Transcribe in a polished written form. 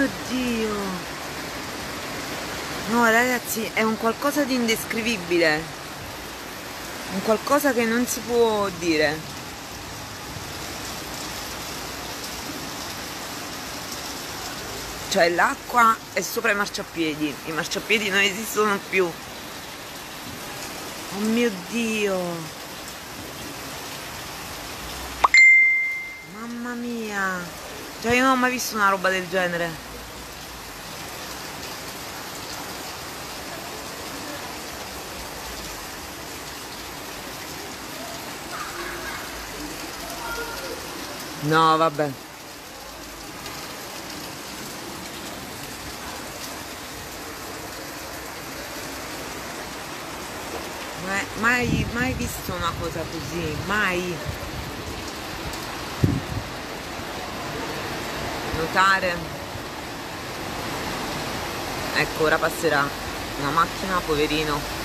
mio Dio! No, ragazzi, è un qualcosa di indescrivibile. Un qualcosa che non si può dire. Cioè, l'acqua è sopra i marciapiedi. I marciapiedi non esistono più. Oh mio Dio! Mamma mia! Cioè, io non ho mai visto una roba del genere. No, vabbè. Mai visto una cosa così, mai. Notare. Ecco, ora passerà una macchina, poverino.